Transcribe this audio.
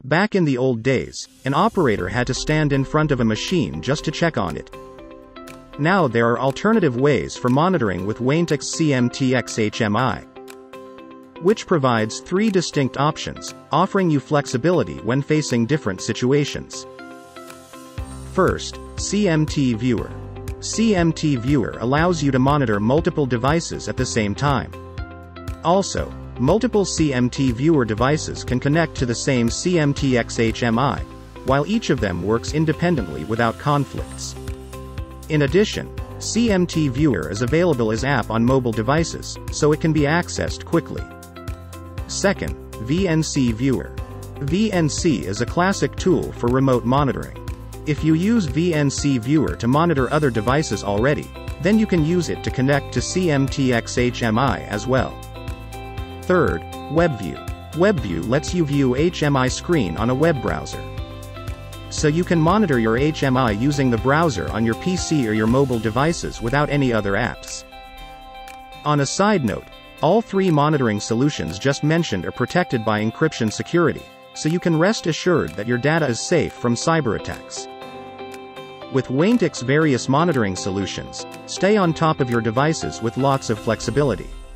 Back in the old days, an operator had to stand in front of a machine just to check on it. Now there are alternative ways for monitoring with Waintix CMTX HMI, which provides 3 distinct options, offering you flexibility when facing different situations. First, CMT Viewer. CMT Viewer allows you to monitor multiple devices at the same time. Also, multiple CMT Viewer devices can connect to the same CMTX HMI, while each of them works independently without conflicts. In addition, CMT Viewer is available as app on mobile devices, so it can be accessed quickly. Second, VNC Viewer. VNC is a classic tool for remote monitoring. If you use VNC Viewer to monitor other devices already, then you can use it to connect to CMTX HMI as well. Third, WebView. WebView lets you view HMI screen on a web browser. So you can monitor your HMI using the browser on your PC or your mobile devices without any other apps. On a side note, all 3 monitoring solutions just mentioned are protected by encryption security, so you can rest assured that your data is safe from cyber attacks. With Waintix various monitoring solutions, stay on top of your devices with lots of flexibility.